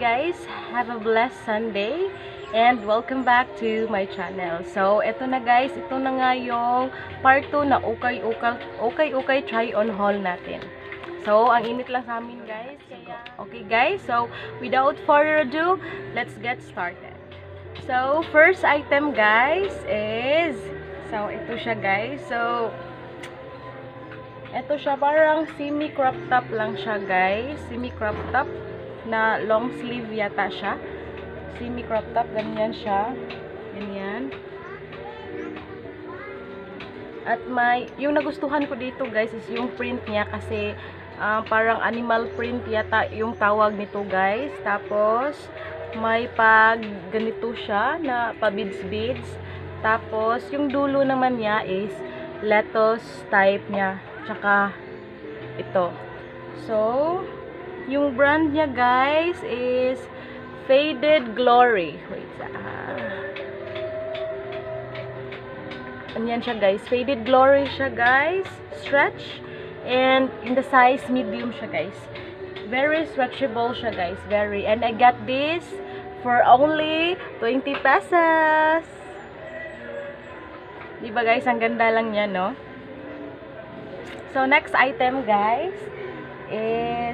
guys, have a blessed Sunday and welcome back to my channel. So, eto na guys, ito na nga yung part 2 na okay try on haul natin. So, ang init lang sa amin guys. Kaya, okay guys, so without further ado, let's get started. So, first item guys is, so ito siya guys. So, ito siya parang semi-crop top lang siya guys. Semi-crop top na long sleeve yata siya. Semi-crop top, ganyan siya. Ganyan. At may, yung nagustuhan ko dito guys is yung print niya kasi parang animal print yata yung tawag nito guys. Tapos, may pag ganito siya na pa-beads-beads. Tapos, yung dulo naman niya is lettuce type niya. Tsaka, ito. So, yung brand niya guys is Faded Glory. Wait, Anyan siya guys. Faded Glory siya guys. Stretch. And in the size medium siya guys. Very stretchable siya guys. Very. And I got this for only 20 pesos. Diba guys? Ang ganda lang niya, no? So, next item guys is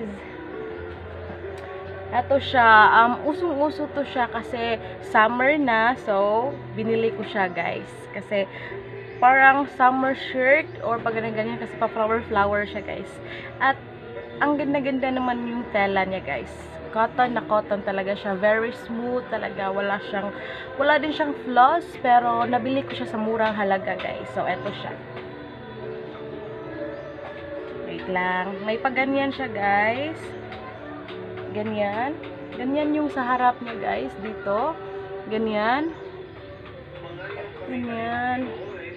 ito siya, usong-uso to siya kasi summer na, so binili ko siya guys. Kasi parang summer shirt or pag ganyan kasi pa flower siya guys. At ang ganda-ganda naman yung tela niya guys. Cotton na cotton talaga siya, very smooth talaga. Wala din siyang flaws, pero nabili ko siya sa murang halaga guys. So ito siya. Wait lang, may paganyan siya guys. Ganyan. Ganyan yung sa harap niya guys. Dito. Ganyan. Ganyan.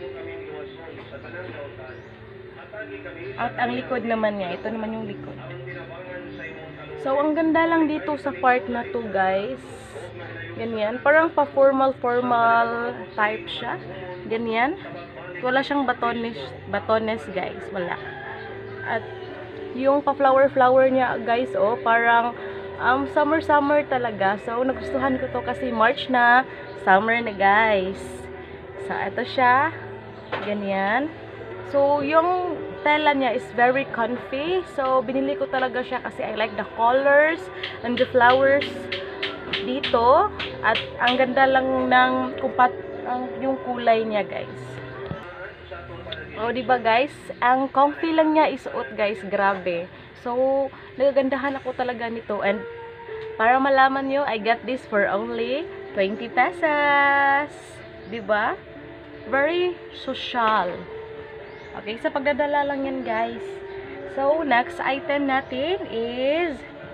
At ang likod naman niya. Ito naman yung likod. So, ang ganda lang dito sa part na to guys. Ganyan. Parang pa-formal type siya. Ganyan. Wala siyang batones guys. Wala. At yung pa-flower niya guys, oh, parang summer talaga. So, nagustuhan ko to kasi March na, summer na guys. So, ito siya. Ganyan. So, yung tela niya is very comfy. So, binili ko talaga siya kasi I like the colors and the flowers dito. At ang ganda lang ng yung kulay niya guys. Oh, diba guys? Ang comfy lang niya isuot guys. Grabe. So, nagagandahan ako talaga nito. And, para malaman nyo, I got this for only 20 pesos. Diba? Very social. Okay, sa pagdadala lang yan guys. So, next item natin is,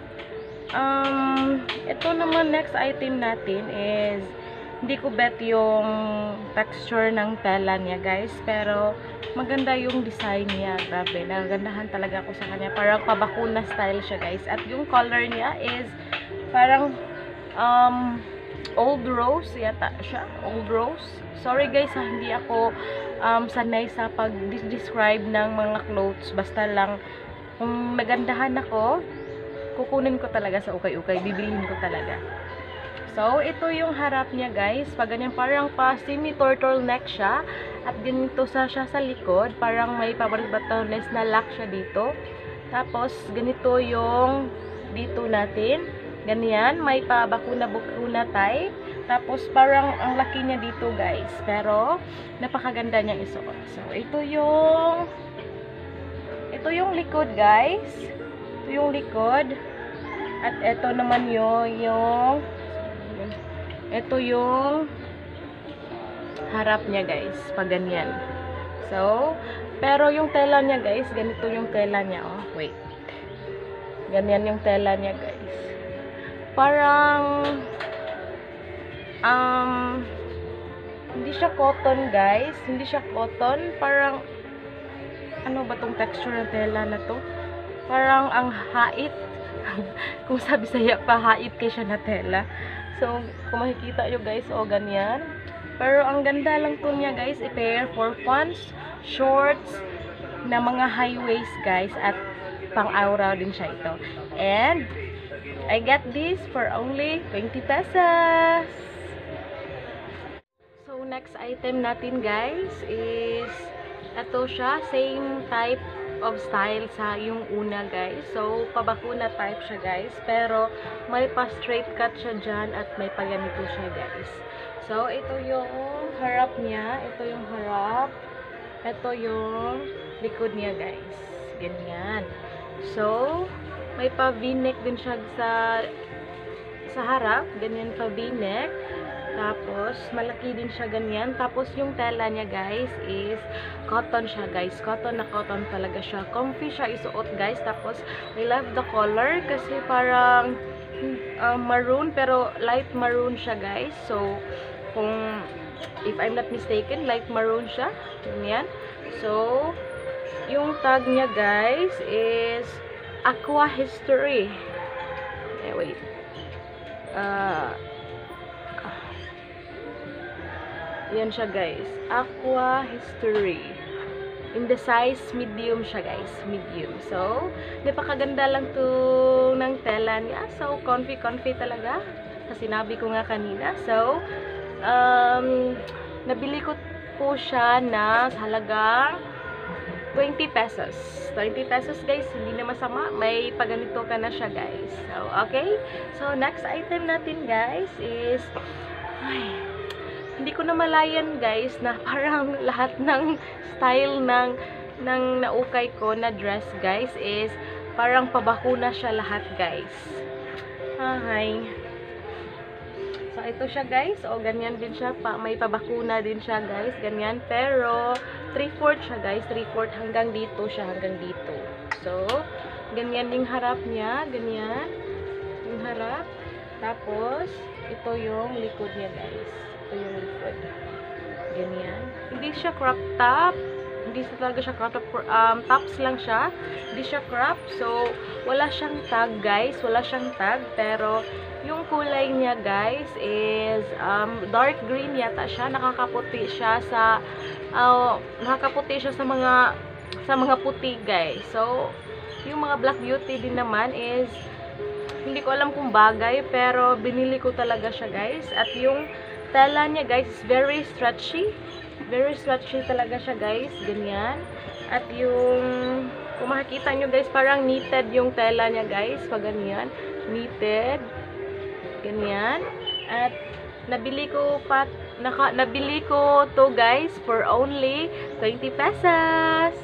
ito naman next item natin is, hindi ko bet yung texture ng tela niya guys, pero maganda yung design niya. Grabe, nagagandahan talaga ako sa kanya. Parang pabakuna style siya guys. At yung color niya is parang old rose yata siya. Old rose. Sorry guys ha, hindi ako sanay sa pag-describe ng mga clothes. Basta lang kung nagandahan ako, kukunin ko talaga sa ukay-ukay. Bibilihin ko talaga. So, ito yung harap niya guys. Pag ganyan, parang pa semi-turtleneck siya. At ganito siya sa likod. Parang may batones na lock siya dito. Tapos, ganito yung dito natin. Ganyan. May pa bakuna type. Tapos, parang ang laki niya dito guys. Pero, napakaganda niyang isuot. So, ito yung likod guys. Ito yung likod. At ito naman ito yung harap niya guys, pag ganyan. So, pero yung tela niya guys, ganito yung tela niya, oh. Wait. Ganyan yung tela niya guys. Parang hindi siya cotton guys, hindi siya cotton, parang ano ba tong texture ng tela na to? Parang ang hait. Kung sabi saya pa, hait kay siya na tela. So, kung makikita nyo guys, o ganyan. Pero ang ganda lang to niya guys, i-pair for pants, shorts, na mga high waist guys, at pang-aura din siya ito. And, I got this for only 20 pesos. So, next item natin guys is ito siya. Same type of style sa yung una guys. So, pabakuna type siya guys. Pero, may pa-straight cut siya dyan at may pa-ganito siya guys. So, ito yung harap niya. Ito yung harap. Ito yung likod niya guys. Ganyan. So, may pa V-neck din siya sa harap. Ganyan pa V-neck. Tapos, malaki din siya ganyan. Tapos, yung tela niya, guys, is cotton siya, guys. Cotton na cotton talaga siya. Comfy siya isuot, guys. Tapos, I love the color kasi parang maroon, pero light maroon siya, guys. So, if I'm not mistaken, light maroon siya. Ganyan. So, yung tag niya, guys, is Aqua History. Wait. Yan siya guys. Aqua History. In the size medium siya guys. Medium. So, napakaganda lang to ng tela niya. So, comfy talaga. Kasi sinabi ko nga kanina. So, nabili ko po siya na halagang 20 pesos. 20 pesos guys. Hindi na masama. May paganito ka na siya guys. So, okay. So, next item natin guys is hindi ko na malayan guys na parang lahat ng style ng naukay ko na dress guys is parang pabakuna siya lahat guys. Hi. So ito siya guys. O ganyan din siya. May pabakuna din siya guys. Ganyan. Pero 3/4 siya guys. 3/4 hanggang dito siya. Hanggang dito. So ganyan yung harap niya. Ganyan. Yung harap. Tapos ito yung likod niya guys. Yung likod. Ganyan. Hindi siya crop top. Hindi talaga siya crop top. Tops lang siya. Hindi siya crop. So, wala siyang tag, guys. Wala siyang tag. Pero, yung kulay niya, guys, is dark green yata siya. Nakakaputi siya sa mga puti, guys. So, yung mga Black Beauty din naman is hindi ko alam kung bagay. Pero, binili ko talaga siya, guys. At yung tela niya guys is very stretchy. Very stretchy talaga siya guys. Ganyan. At yung kung makikita nyo guys, parang knitted yung tela niya guys. Pag ganyan. Knitted. Ganyan. At nabili ko to guys for only 20 pesos.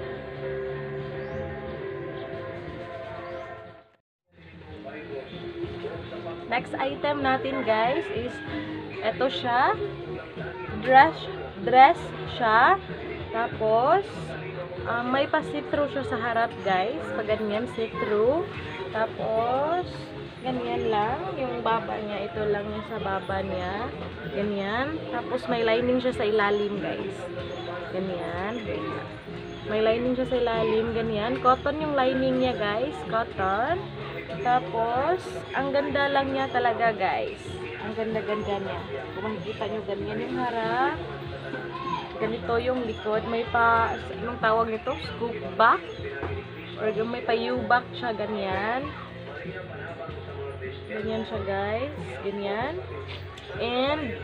Next item natin guys is ito siya. Dress siya. Tapos, may pa see-through siya sa harap, guys. Pag ganyan, see-through. Tapos, ganyan lang. Yung baba niya, ito lang yung sa baba niya. Ganyan. Tapos, may lining siya sa ilalim, guys. Ganyan. May lining siya sa ilalim. Ganyan. Cotton yung lining niya, guys. Cotton. Tapos, ang ganda lang niya talaga, guys. Ang ganda-ganda niya. Kung makikita nyo, ganyan yung harap. Ganito yung likod. May pa, anong tawag nito? Scoop back. Or may pa U-back siya, ganyan. Ganyan siya, guys. Ganyan. And,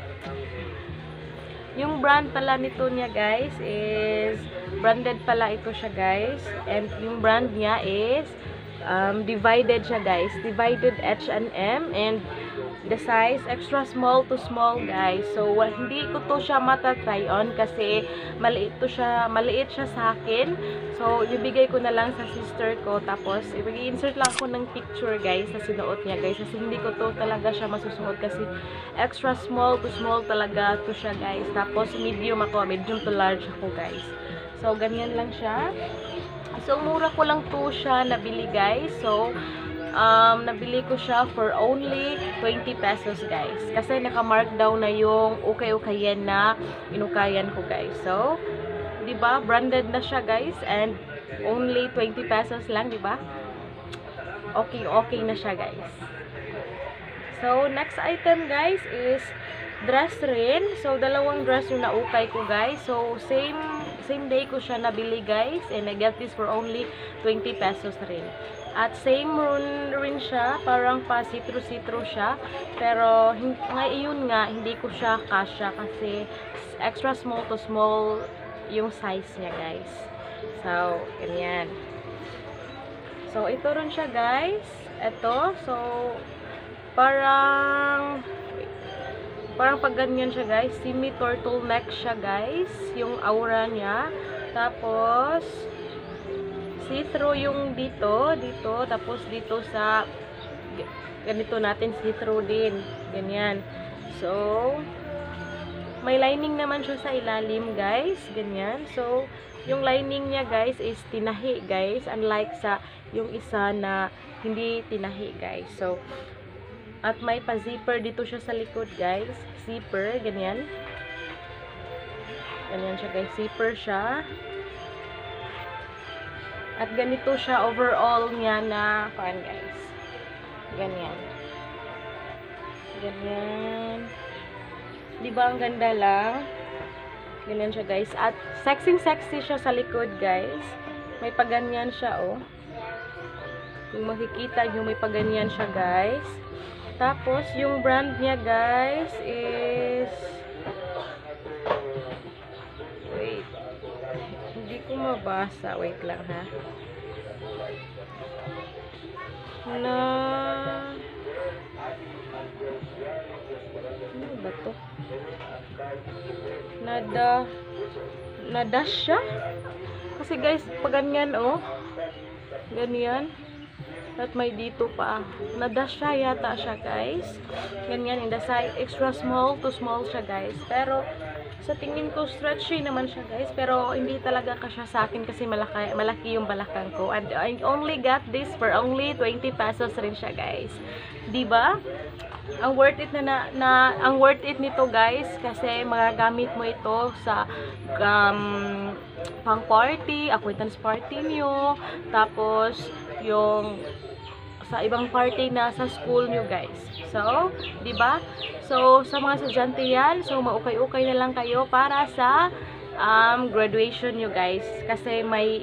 yung brand pala nito niya, guys, is, branded pala ito siya, guys. And, yung brand niya is, divided siya guys, divided H&M, and the size extra small to small guys. So hindi ko to siya mata-try on kasi maliit siya sa akin. So ibigay ko na lang sa sister ko, tapos i-insert lang ako ng picture guys sa sinuot niya guys, kasi hindi ko to talaga siya masusuot kasi extra small to small talaga to siya guys. Tapos medium to large ako guys. So ganyan lang siya. So, mura ko lang to siya nabili guys. So, nabili ko siya for only 20 pesos guys. Kasi naka-markdown na yung ukay-ukayan na inukayan ko guys. So, diba? Branded na siya guys. And only 20 pesos lang, diba? Okay na siya guys. So, next item guys is dress rin. So, dalawang dress yung naukay ko guys. So, same day ko siya nabili guys. And I got this for only 20 pesos rin. At same rin siya, parang pa citro siya. Pero ngayon nga, hindi ko siya kasya kasi extra small to small yung size niya, guys. So, ganyan. So, ito rin siya, guys. Ito. So, parang pag ganyan siya, guys. Semi-turtleneck siya, guys. Yung aura niya. Tapos, see-through yung dito. Tapos, dito sa ganito natin, see-through din. Ganyan. So, may lining naman siya sa ilalim, guys. Ganyan. So, yung lining niya, guys, is tinahi, guys. Unlike sa yung isa na hindi tinahi, guys. So, at may pa-zipper dito siya sa likod, guys. Zipper, ganyan. Ganyan siya, guys. Zipper siya. At ganito siya overall niya na, guys. Ganyan. Ganyan. Diba ang ganda lang? Ganyan siya, guys. At sexy siya sa likod, guys. May paganyan siya, oh. Kung makikita nyo, may paganyan siya, guys. Tapos, yung brand niya, guys, is... Wait. Hindi ko mabasa. Wait lang, ha. Ano ba to? Nada siya? Kasi, guys, pag ganyan, oh. Ganyan. At may dito pa. Nadasya yata siya, guys. Ganyan, in the size, extra small to small siya, guys. Pero, sa tingin ko, stretchy naman siya, guys. Pero, hindi talaga kasya sa akin kasi malaki yung balakang ko. And I only got this for only 20 pesos rin siya, guys. Diba? Ang worth it ang worth it nito, guys, kasi magagamit mo ito sa pang party, acquaintance party niyo, tapos yung sa ibang party na sa school nyo, guys. So, di ba? So, sa mga estudyante yan, so maukay-ukay na lang kayo para sa graduation nyo, guys. Kasi may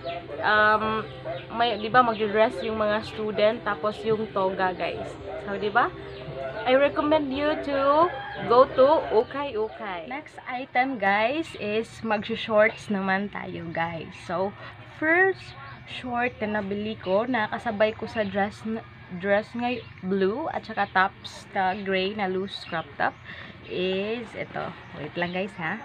di ba, mag-dress yung mga student, tapos yung toga, guys. So, di ba? I recommend you to go to ukay-ukay. Next item, guys, is mag-shorts naman tayo, guys. So, first short na nabili ko, nakasabay ko sa dress nga blue at saka tops na gray na loose crop top is ito. Wait lang, guys, ha.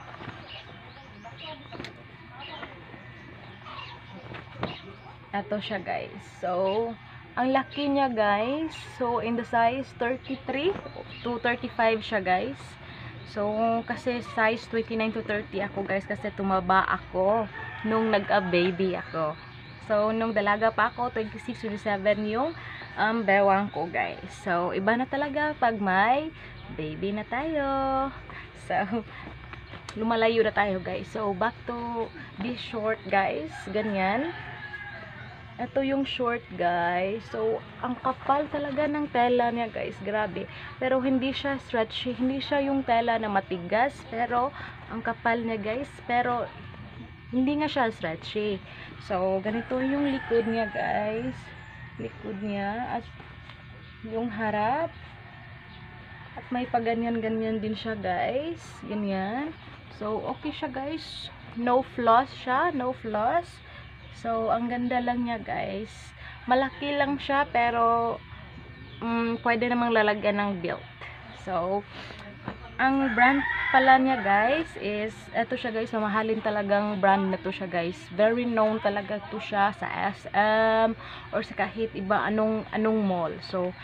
Ito siya, guys. So, ang laki niya, guys. So, in the size 33 to 35 siya, guys. So, kasi size 29 to 30 ako, guys, kasi tumaba ako nung nag-baby ako. So, nung dalaga pa ako, 26, 27 yung bewang ko, guys. So, iba na talaga pag may baby na tayo. So, lumalayo na tayo, guys. So, back to this short, guys. Ganyan. Ito yung short, guys. So, ang kapal talaga ng tela niya, guys. Grabe. Pero, hindi siya stretchy. Hindi siya yung tela na matigas. Pero, ang kapal niya, guys. Pero, hindi nga siya stretchy. So, ganito yung likod niya, guys. Likod niya. At yung harap. At may paganyan-ganyan din siya, guys. Ganyan. So, okay siya, guys. No flaws siya. No flaws. So, ang ganda lang niya, guys. Malaki lang siya, pero pwede namang lalagyan ng belt. So, ang brand pala niya, guys, is eto siya, guys. Mamahalin talagang brand na to siya, guys. Very known talaga to siya sa SM or sa kahit iba anong mall. So,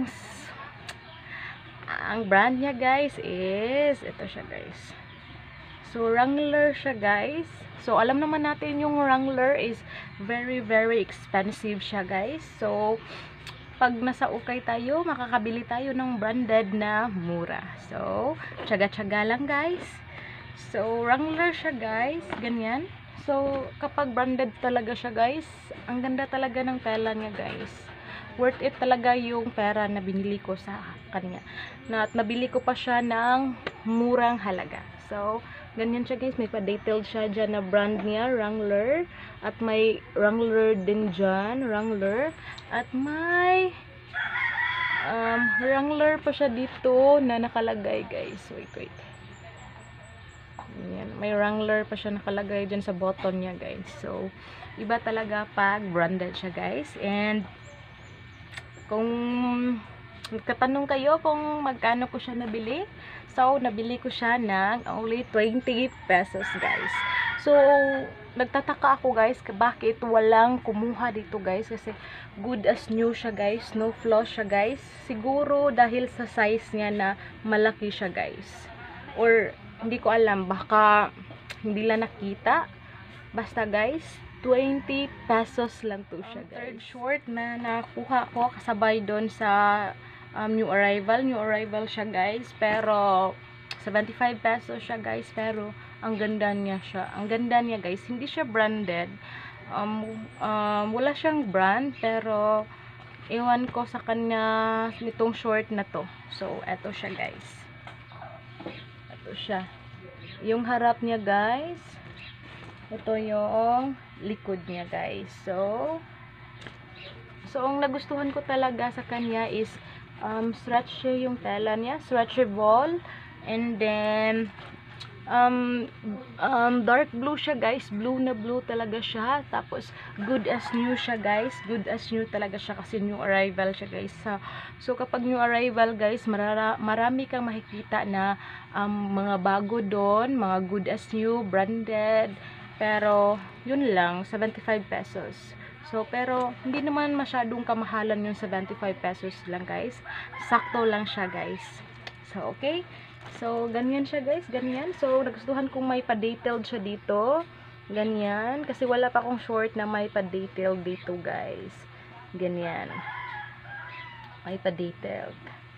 ang brand niya, guys, is eto siya, guys. So, Wrangler siya, guys. So, alam naman natin yung Wrangler is very, very expensive siya, guys. So, pag nasa ukay tayo, makakabili tayo ng branded na mura. So, tsaga-tsaga lang, guys. So, Wrangler siya, guys. Ganyan. So, kapag branded talaga siya, guys, ang ganda talaga ng tela niya, guys. worth it talaga yung pera na binili ko sa kanya. At nabili ko pa siya ng murang halaga. So, ganyan siya guys. May pa-detailed siya dyan na brand niya, Wrangler. At may Wrangler din dyan, Wrangler. At may Wrangler pa siya dito na nakalagay guys. Wait. Yan. May Wrangler pa siya nakalagay dyan sa button niya guys. So, iba talaga pag branded siya guys. And, kung katanong kayo kung magkano ko siya nabili, so, nabili ko siya ng only 20 pesos guys. So, nagtataka ako guys, bakit walang kumuha dito guys, kasi good as new siya guys, no flaws siya guys. Siguro dahil sa size niya na malaki siya guys. Or, hindi ko alam, baka hindi lang nakita. Basta guys, 20 pesos lang to siya guys. Third short na nakuha ko kasabay doon sa new arrival siya guys, pero 75 pesos siya guys, pero ang ganda niya guys. Hindi siya branded, wala siyang brand, pero ewan ko sa kanya nitong short na to. So eto siya guys, eto siya yung harap niya guys, ito yung likod niya guys. So ang nagustuhan ko talaga sa kanya is stretchy yung tela niya, stretchable, and then dark blue siya guys, blue na blue talaga siya. Tapos good as new siya guys, good as new talaga siya kasi new arrival siya guys. So kapag new arrival guys, marami kang makikita na mga bago doon, mga good as new, branded, pero yun lang, 75 pesos. So, pero, hindi naman masyadong kamahalan yung 75 pesos lang guys. Sakto lang siya guys. So, okay. So, ganyan siya guys. Ganyan. So, nagustuhan kong may pa-detailed siya dito. Ganyan. Kasi wala pa akong short na may pa-detailed dito guys. Ganyan. May pa-detailed.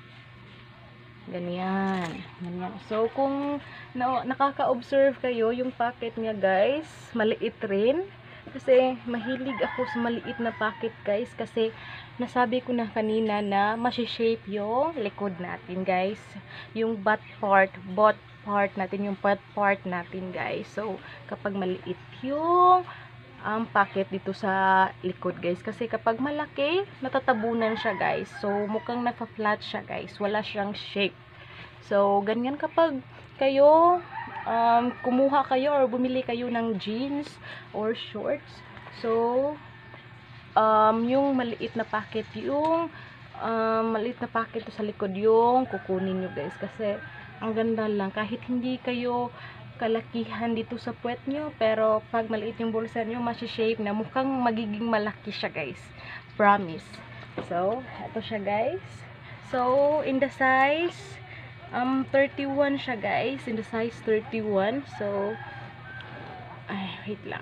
Ganyan. Ganyan. So, kung nakaka-observe kayo, yung pocket niya guys, maliit rin. Kasi mahilig ako sa maliit na pocket guys, kasi nasabi ko na kanina na mashi-shape yung likod natin guys, yung butt part natin, yung butt part natin guys. So kapag maliit yung pocket dito sa likod guys, kasi kapag malaki natatabunan siya guys. So mukhang naka-flat siya guys, wala siyang shape. So ganyan kapag kayo kumuha kayo or bumili kayo ng jeans or shorts. So yung maliit na packet, yung maliit na packet sa likod yung kukunin nyo guys, kasi ang ganda lang. Kahit hindi kayo kalakihan dito sa puwet nyo, pero pag maliit yung bulsa nyo, mashi-shape na, mukhang magiging malaki siya guys, promise. So ito siya guys. So in the size 31 siya guys, in the size 31. So wait lang.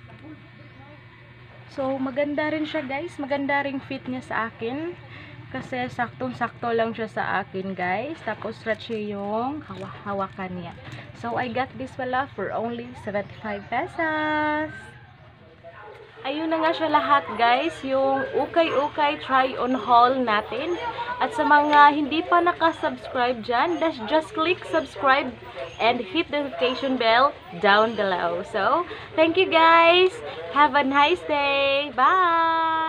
So maganda rin siya guys, maganda ring fit niya sa akin, kasi saktong-sakto lang siya sa akin guys. Tapos stretchy yung hawakan niya. So I got this pala for only 75 pesos. Ayun na nga siya lahat guys, yung ukay-ukay try on haul natin. At sa mga hindi pa nakasubscribe dyan, just click subscribe and hit the notification bell down below. So, thank you guys. Have a nice day. Bye!